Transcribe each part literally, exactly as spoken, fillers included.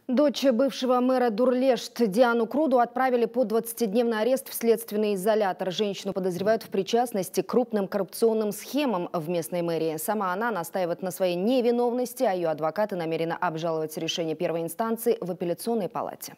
Дочь бывшего мэра Дурлешт Диану Круду отправили под двадцатидневный арест в следственный изолятор. Женщину подозревают в причастности к крупным коррупционным схемам в местной мэрии. Сама она настаивает на своей невиновности, а ее адвокаты намерены обжаловать решение первой инстанции в апелляционной палате.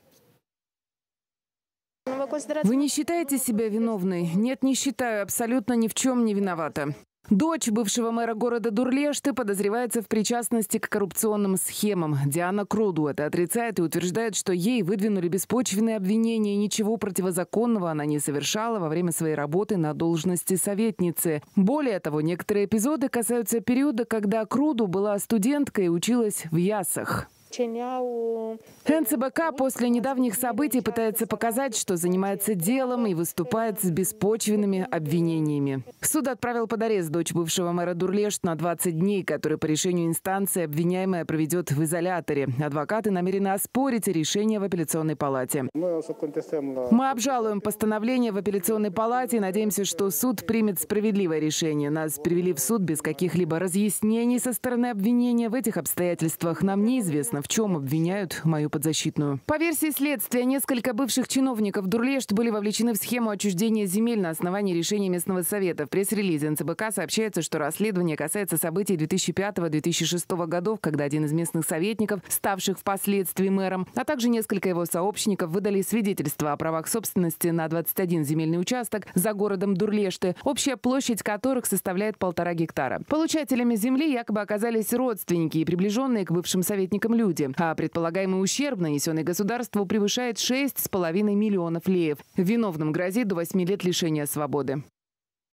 Вы не считаете себя виновной? Нет, не считаю. Абсолютно ни в чем не виновата. Дочь бывшего мэра города Дурлешты подозревается в причастности к коррупционным схемам. Диана Круду это отрицает и утверждает, что ей выдвинули беспочвенные обвинения. Ничего противозаконного она не совершала во время своей работы на должности советницы. Более того, некоторые эпизоды касаются периода, когда Круду была студенткой и училась в Ясах. эн цэ бэ ка после недавних событий пытается показать, что занимается делом и выступает с беспочвенными обвинениями. Суд отправил под арест дочь бывшего мэра Дурлешт на двадцать дней, который по решению инстанции обвиняемая проведет в изоляторе. Адвокаты намерены оспорить решение в апелляционной палате. Мы обжалуем постановление в апелляционной палате и надеемся, что суд примет справедливое решение. Нас привели в суд без каких-либо разъяснений со стороны обвинения. В этих обстоятельствах нам неизвестно, в чем обвиняют мою подзащитную. По версии следствия, несколько бывших чиновников Дурлешт были вовлечены в схему отчуждения земель на основании решения местного совета. В пресс-релизе эн цэ бэ ка сообщается, что расследование касается событий две тысячи пятого — две тысячи шестого годов, когда один из местных советников, ставших впоследствии мэром, а также несколько его сообщников выдали свидетельства о правах собственности на двадцать один земельный участок за городом Дурлешты, общая площадь которых составляет полтора гектара. Получателями земли якобы оказались родственники и приближенные к бывшим советникам люди. А предполагаемый ущерб, нанесенный государству, превышает шесть с половиной миллионов леев. Виновным грозит до восьми лет лишения свободы.